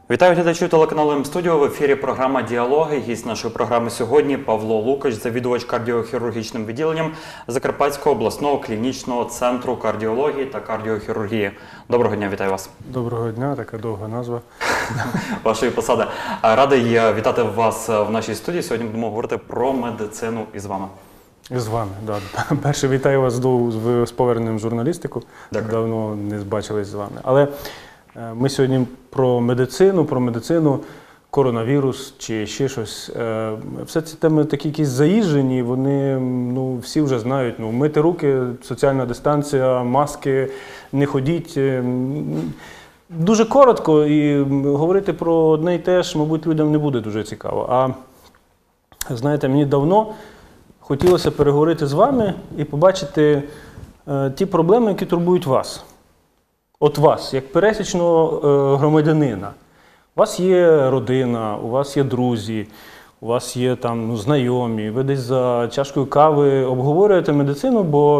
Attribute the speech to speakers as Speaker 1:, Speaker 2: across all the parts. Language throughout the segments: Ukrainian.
Speaker 1: Вітаю глядачів телеканалу М-студіо. В ефірі програма «Діалоги». Гість нашої програми сьогодні Павло Лукач, завідувач кардіохірургічним відділенням Закарпатського обласного клінічного центру кардіології та кардіохірургії. Доброго дня, вітаю вас.
Speaker 2: Доброго дня, така довга назва.
Speaker 1: Вашої посади. Радий вітати вас в нашій студії. Сьогодні будемо говорити про медицину із вами.
Speaker 2: З вами, так. Да. Перше, вітаю вас з поверненням в журналістику.
Speaker 1: Дякую.
Speaker 2: Давно не бачились з вами. Але ми сьогодні про медицину, коронавірус чи ще щось. Все ці теми такі якісь заїжджені, вони всі вже знають. Мити руки, соціальна дистанція, маски, не ходіть. Дуже коротко і говорити про одне й те ж, мабуть, людям не буде дуже цікаво. А знаєте, мені давно хотілося переговорити з вами і побачити ті проблеми, які турбують вас. От вас, як пересічного громадянина. У вас є родина, у вас є друзі, у вас є там знайомі, ви десь за чашкою кави обговорюєте медицину, бо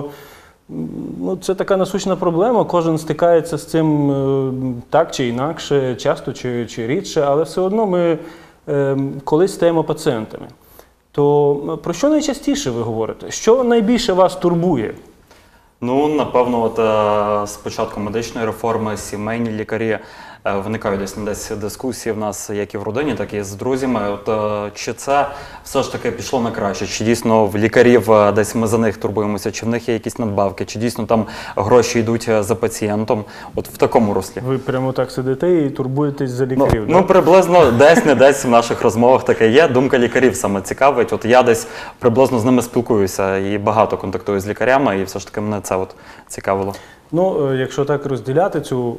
Speaker 2: це така насущна проблема, кожен стикається з цим так чи інакше, часто чи рідше, але все одно ми колись стаємо пацієнтами. То про що найчастіше ви говорите? Що найбільше вас турбує?
Speaker 1: Напевно, з початку медичної реформи сімейні лікарі виникають десь дискусії в нас як і в родині, так і з друзями. Чи це все ж таки пішло на краще? Чи дійсно в лікарів десь ми за них турбуємося? Чи в них є якісь надбавки? Чи дійсно там гроші йдуть за пацієнтом? От в такому руслі.
Speaker 2: Ви прямо так сидите і турбуєтесь за лікарів?
Speaker 1: Приблизно десь-не десь в наших розмовах таке є. Думка лікарів саме цікавить. От я десь приблизно з ними спілкуюся і багато контактую з лікарями, і все ж таки мене це цікавило.
Speaker 2: Якщо так розділяти цю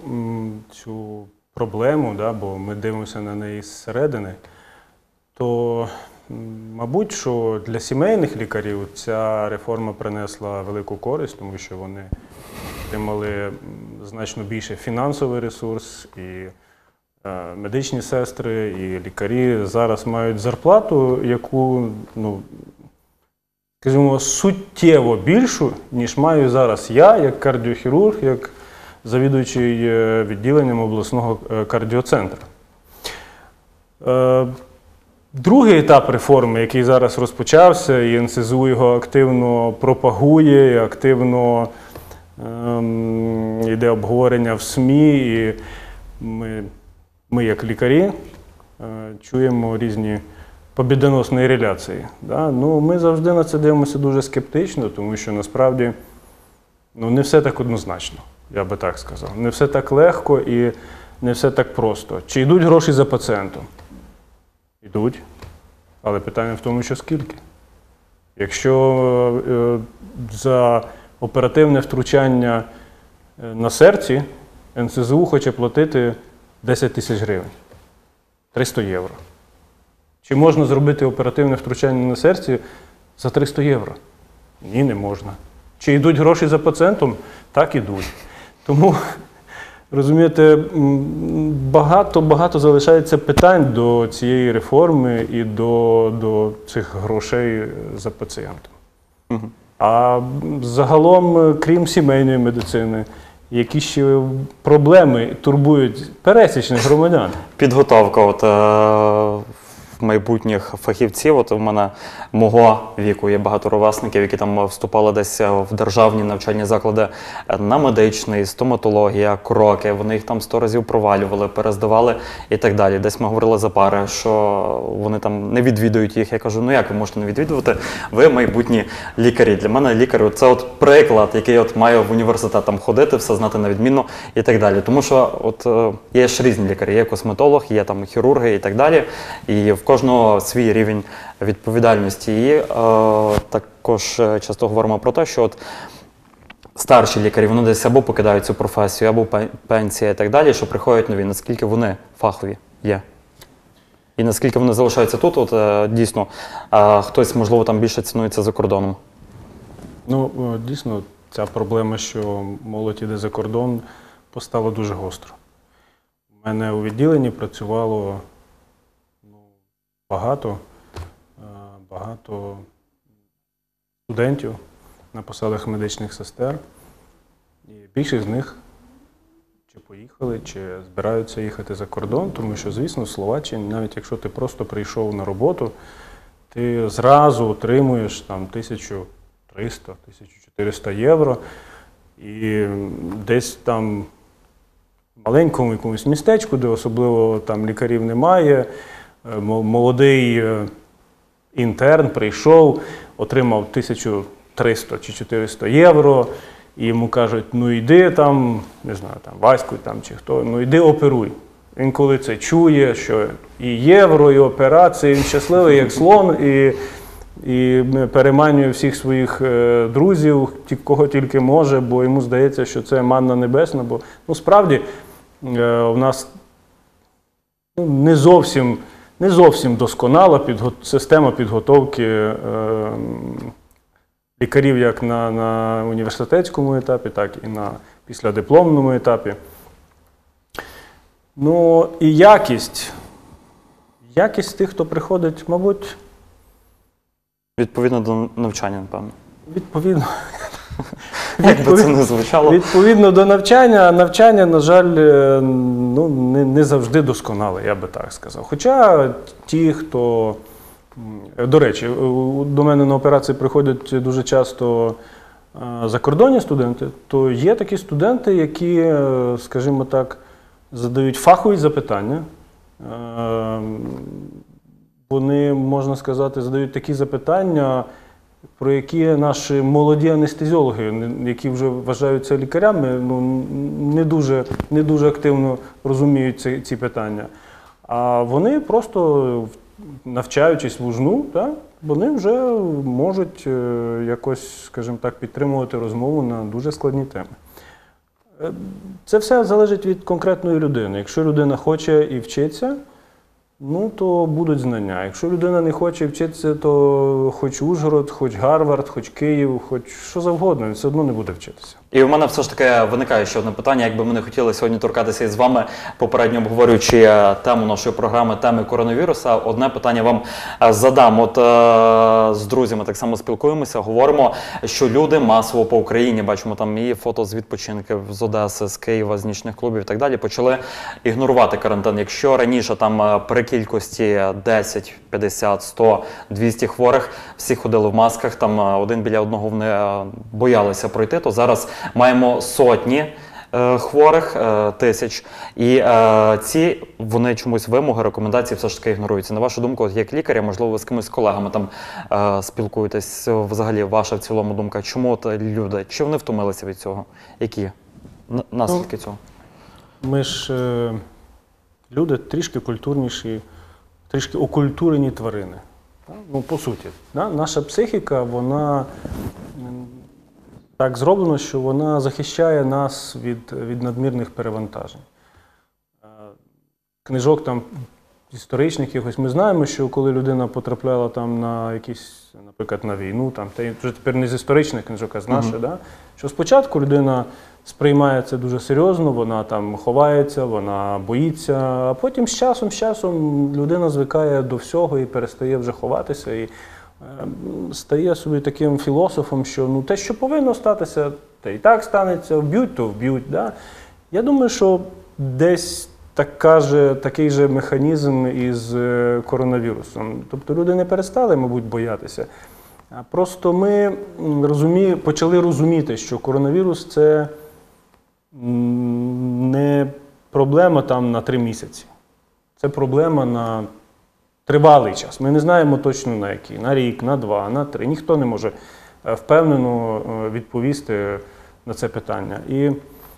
Speaker 2: проблему, бо ми дивимося на неї зсередини, то, мабуть, що для сімейних лікарів ця реформа принесла велику користь, тому що вони отримали значно більше фінансовий ресурс, і медичні сестри, і лікарі зараз мають зарплату, яку, скажімо, суттєво більшу, ніж маю зараз я, як кардіохірург, як завідуючий відділенням обласного кардіоцентру. Другий етап реформи, який зараз розпочався, і НСЗУ його активно пропагує, активно йде обговорення в СМІ, і ми як лікарі, чуємо різні побідоносні реляції. Ми завжди на це дивимося дуже скептично, тому що насправді не все так однозначно. Я би так сказав. Не все так легко і не все так просто. Чи йдуть гроші за пацієнтом? Йдуть. Але питання в тому, що скільки. Якщо за оперативне втручання на серці НСЗУ хоче платити 10 тисяч гривень. 300 євро. Чи можна зробити оперативне втручання на серці за 300 євро? Ні, не можна. Чи йдуть гроші за пацієнтом? Так, ідуть. Тому, розумієте, багато залишається питань до цієї реформи і до цих грошей за пацієнтом.
Speaker 1: Угу.
Speaker 2: А загалом, крім сімейної медицини, які ще проблеми турбують пересічних громадян?
Speaker 1: Підготовка майбутніх фахівців. От у мене мого віку є багато ровесників, які там вступали десь в державні навчальні заклади на медичний, стоматологія, кроки. Вони їх там 100 разів провалювали, перездавали і так далі. Десь ми говорили за пари, що вони там не відвідують їх. Я кажу, як ви можете не відвідувати? Ви майбутні лікарі. Для мене лікар – це от приклад, який має в університет там ходити, все знати на відмінно і так далі. Тому що є ж різні лікарі, є косметолог, є там хірурги і так далі. І в кожного свій рівень відповідальності. І також часто говоримо про те, що старші лікарі, вони десь або покидають цю професію, або пенсія і так далі, що приходять нові. Наскільки вони фахові є? І наскільки вони залишаються тут, дійсно, хтось, можливо, там більше цінується за кордоном?
Speaker 2: Дійсно, ця проблема, що молодь іде за кордон, постала дуже гостро. У мене у відділенні працювало багато студентів на посадах медичних сестер. І більшість з них чи поїхали, чи збираються їхати за кордон, тому що, звісно, в Словаччині, навіть якщо ти просто прийшов на роботу, ти зразу отримуєш там 1300-1400 євро, і десь там в маленькому якомусь містечку, де особливо там лікарів немає, молодий інтерн прийшов, отримав 1300 чи 400 євро, і йому кажуть, ну йди там, не знаю, там Ваську там чи хто, ну йди оперуй. Він коли це чує, що і євро, і операції, він щасливий, як слон, і переманює всіх своїх друзів, кого тільки може, бо йому здається, що це манна небесна, бо ну, справді у нас не зовсім досконала система підготовки лікарів як на університетському етапі, так і на післядипломному етапі. Ну і якість тих, хто приходить, мабуть,
Speaker 1: Відповідно до навчання, напевно.
Speaker 2: відповідно.
Speaker 1: Як би це не звучало.
Speaker 2: Відповідно до навчання, навчання, на жаль, ну, не завжди досконале, я би так сказав. Хоча ті, хто, до речі, до мене на операції приходять дуже часто закордонні студенти, то є такі студенти, які, скажімо так, задають фахові запитання. Вони, можна сказати, задають такі запитання, про які наші молоді анестезіологи, які вже вважаються лікарями, ну, не дуже активно розуміють ці питання. А вони просто, навчаючись вужну, так, вони вже можуть якось, скажімо так, підтримувати розмову на дуже складні теми. Це все залежить від конкретної людини. Якщо людина хоче і вчиться, ну, то будуть знання. Якщо людина не хоче вчитися, то хоч Ужгород, хоч Гарвард, хоч Київ, хоч що завгодно, він все одно не буде вчитися.
Speaker 1: І в мене все ж таки виникає ще одне питання, якби ми не хотіли сьогодні торкатися із вами, попередньо обговорюючи тему нашої програми, теми коронавіруса, одне питання вам задам. От з друзями так само спілкуємося, говоримо, що люди масово по Україні, бачимо там і фото з відпочинків, з Одеси, з Києва, з нічних клубів і так далі, почали ігнорувати карантин. Якщо раніше там при кількості 10, 50, 100, 200 хворих, всі ходили в масках, там один біля одного вони боялися пройти, то зараз маємо сотні хворих, тисяч, і ці, вони чомусь вимоги, рекомендації все ж таки ігноруються. На вашу думку, як лікаря, можливо, ви з кимось з колегами там спілкуєтесь, взагалі, ваша в цілому думка, чому от люди, чи вони втомилися від цього? Які наслідки цього?
Speaker 2: Ми ж люди трішки культурніші, трішки окультурені тварини. Ну, по суті, наша психіка, вона так зроблено, що вона захищає нас від надмірних перевантажень. Книжок там історичних якихось, ми знаємо, що коли людина потрапляла там на якісь, наприклад, на війну, там, це вже тепер не з історичних книжок, а з наших, да? Що спочатку людина сприймає це дуже серйозно, вона там ховається, вона боїться, а потім з часом людина звикає до всього і перестає вже ховатися, і стає собі таким філософом, що ну, те, що повинно статися, те і так станеться, вб'ють, то вб'ють. Да? Я думаю, що десь такий же механізм із коронавірусом. Тобто люди не перестали, мабуть, боятися. А просто ми почали розуміти, що коронавірус – це не проблема там на 3 місяці. Це проблема на тривалий час. Ми не знаємо точно на який. На рік, на 2, на 3. Ніхто не може впевнено відповісти на це питання. І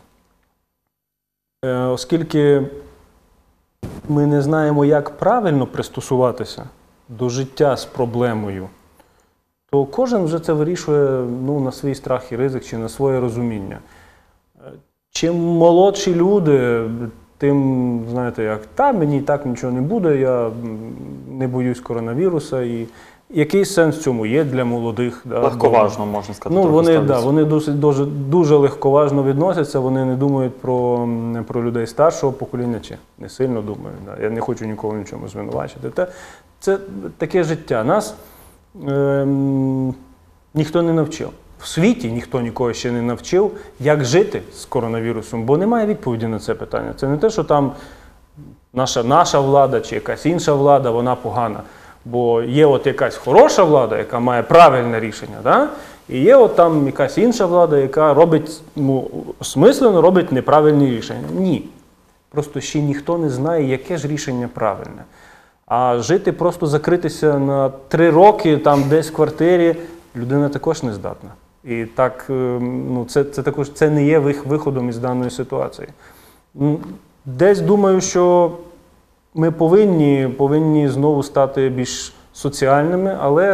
Speaker 2: оскільки ми не знаємо, як правильно пристосуватися до життя з проблемою, то кожен вже це вирішує ну, на свій страх і ризик чи на своє розуміння. Чим молодші люди, тим, знаєте, як, мені і так нічого не буде, я не боюсь коронавіруса. І який сенс в цьому є для молодих? Да?
Speaker 1: Легковажно, можна сказати.
Speaker 2: Ну, вони дуже легковажно відносяться, вони не думають про людей старшого покоління, чи не сильно думають. Да? Я не хочу нікого в нічому звинувачити. Це таке життя. Нас ніхто не навчив. в світі ніхто нікого ще не навчив, як жити з коронавірусом, бо немає відповіді на це питання. Це не те, що там наша влада чи якась інша влада, вона погана. Бо є от якась хороша влада, яка має правильне рішення, да? І є от там якась інша влада, яка робить, осмислено робить неправильні рішення. Ні. Просто ще ніхто не знає, яке ж рішення правильне. А жити, просто закритися на 3 роки там десь в квартирі, людина також не здатна. І так, це не є виходом із даної ситуації. Десь думаю, що ми повинні знову стати більш соціальними, але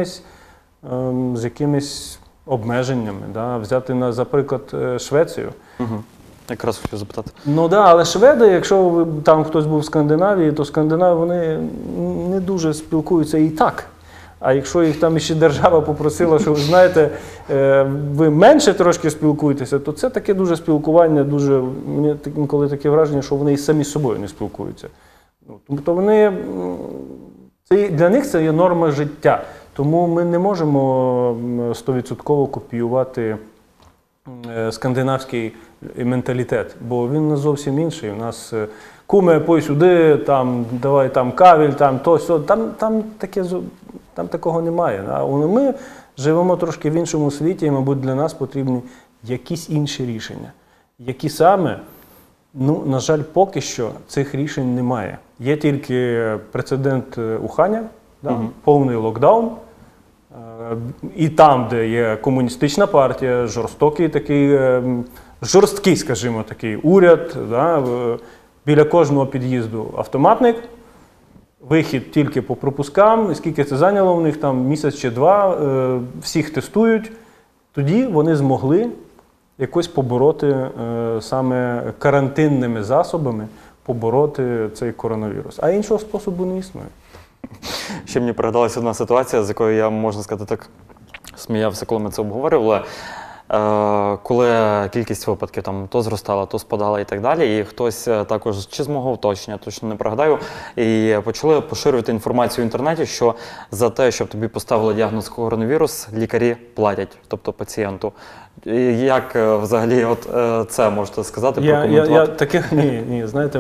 Speaker 2: з якимись обмеженнями. Да? Взяти, за приклад, Швецію.
Speaker 1: Угу. Якраз хотів запитати.
Speaker 2: Ну так, але шведи, якщо там хтось був в Скандинавії, то Скандинави вони не дуже спілкуються і так. А якщо їх там ще держава попросила, що ви знаєте, ви менше трошки спілкуєтеся, то це таке дуже спілкування, мені інколи таке враження, що вони і самі з собою не спілкуються. Тобто для них це є норма життя. Тому ми не можемо 100% копіювати скандинавський менталітет, бо він зовсім інший. У нас куме, пой сюди, там, давай там кавіль, там то, сьо. Там такого немає. А ми живемо трошки в іншому світі, і, мабуть, для нас потрібні якісь інші рішення. Які саме, на жаль, поки що цих рішень немає. Є тільки прецедент Уханя, повний локдаун. І там, де є комуністична партія, жорсткий, скажімо, такий уряд, біля кожного під'їзду автоматник, вихід тільки по пропускам, скільки це зайняло у них, там місяць чи 2, всіх тестують, тоді вони змогли якось побороти саме карантинними засобами, побороти цей коронавірус. А іншого способу не існує.
Speaker 1: Ще мені пригадалася одна ситуація, з якою я, можна сказати, так сміявся, коли ми це обговорювали. Коли кількість випадків там то зростала, то спадала і так далі, і хтось також, чи з мого оточення, точно не пригадаю, і почали поширювати інформацію в інтернеті, що за те, щоб тобі поставили діагноз коронавірус, лікарі платять, тобто пацієнту. Як взагалі це можете сказати, прокоментувати?
Speaker 2: Ні, знаєте,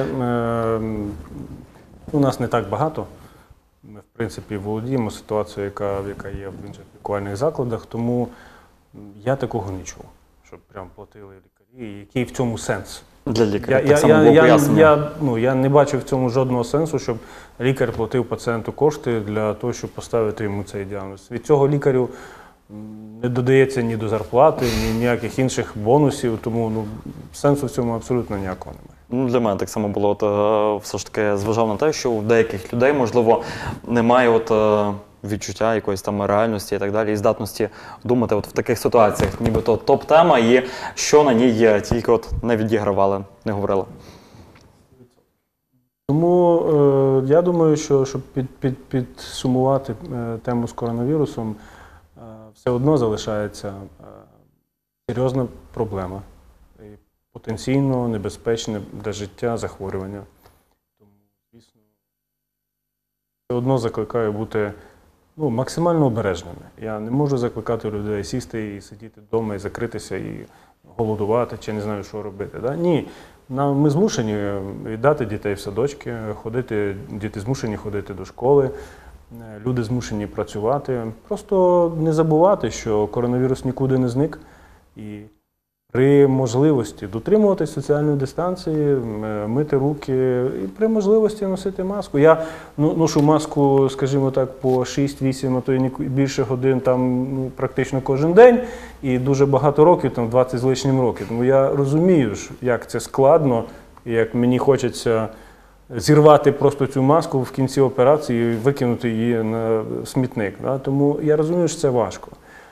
Speaker 2: у нас не так багато. Ми, в принципі, володіємо ситуацією, яка є в інших лікувальних закладах, тому я такого не чув, щоб прям платили лікарі. Який в цьому сенс?
Speaker 1: Для лікаря так само було пояснення.
Speaker 2: Я не бачу в цьому жодного сенсу, щоб лікар платив пацієнту кошти для того, щоб поставити йому цей діагноз. Від цього лікарю не додається ні до зарплати, ні ніяких інших бонусів, тому сенсу в цьому абсолютно ніякого немає.
Speaker 1: Для мене так само було, все ж таки зважав на те, що у деяких людей, можливо, немає відчуття якоїсь там реальності і так далі, і здатності думати в таких ситуаціях, нібито топ-тема, і що на ній тільки не відігравали, не говорили.
Speaker 2: Тому я думаю, що щоб підсумувати тему з коронавірусом, все одно залишається серйозна проблема. Потенційно небезпечне для життя захворювання. Тому, звісно, все одно закликаю бути максимально обережними. Я не можу закликати людей сісти і сидіти вдома, і закритися, і голодувати, чи не знаю, що робити. Да? Ні, ми змушені віддати дітей в садочки, діти змушені ходити до школи, люди змушені працювати. Просто не забувати, що коронавірус нікуди не зник. І при можливості дотримуватись соціальної дистанції, мити руки і при можливості носити маску. Я ношу маску, скажімо так, по 6-8, а то й більше годин там практично кожен день і дуже багато років, там 20 з лишнім років. Тому я розумію, як це складно, і як мені хочеться зірвати просто цю маску в кінці операції і викинути її на смітник. Да? Тому я розумію, що це важко.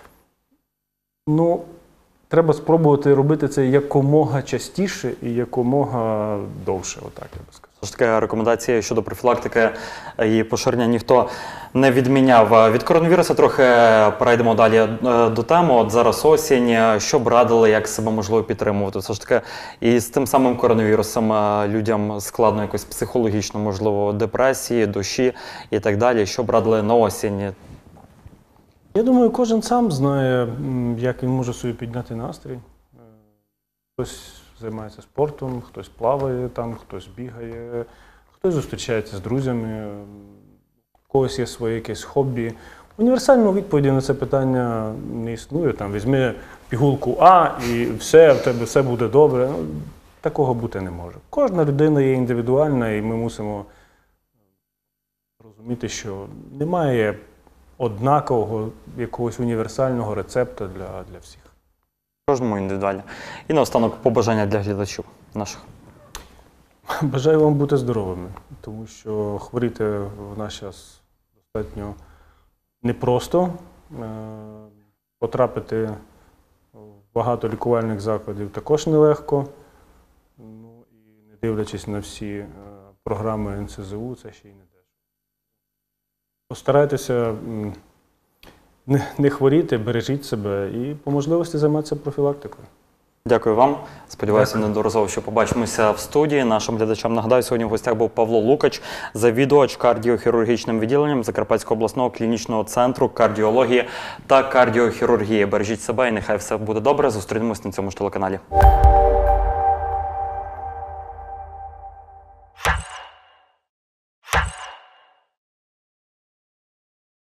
Speaker 2: Треба спробувати робити це якомога частіше і якомога довше, отак я би сказав.
Speaker 1: Тож така рекомендація щодо профілактики і поширення ніхто не відміняв. Від коронавірусу трохи перейдемо далі до теми. От зараз осінь, що б радили, як себе можливо підтримувати? Все ж таки і з тим самим коронавірусом людям складно якось психологічно, можливо, депресії, душі і так далі. Що б радили на осінь?
Speaker 2: Я думаю, кожен сам знає, як він може собі підняти настрій. Хтось займається спортом, хтось плаває там, хтось бігає, хтось зустрічається з друзями, у когось є своє якесь хобі. Універсальної відповіді на це питання не існує. Там, візьми пігулку А і все, в тебе все буде добре. Ну, такого бути не може. Кожна людина є індивідуальна, і ми мусимо розуміти, що немає однакового якогось універсального рецепту для всіх.
Speaker 1: Кожному індивідуально. І наостанок побажання для глядачів наших.
Speaker 2: Бажаю вам бути здоровими, тому що хворіти в наш час достатньо непросто. Потрапити в багато лікувальних закладів також нелегко. Ну, і не дивлячись на всі програми НСЗУ, це ще й не дешево. Постарайтеся не хворіти, бережіть себе і по можливості займатися профілактикою.
Speaker 1: Дякую вам. Сподіваюся, неодноразово ще побачимося в студії. Нашим глядачам нагадаю, сьогодні в гостях був Павло Лукач, завідувач кардіохірургічним відділенням Закарпатського обласного клінічного центру кардіології та кардіохірургії. Бережіть себе і нехай все буде добре. Зустрінемось на цьому ж телеканалі.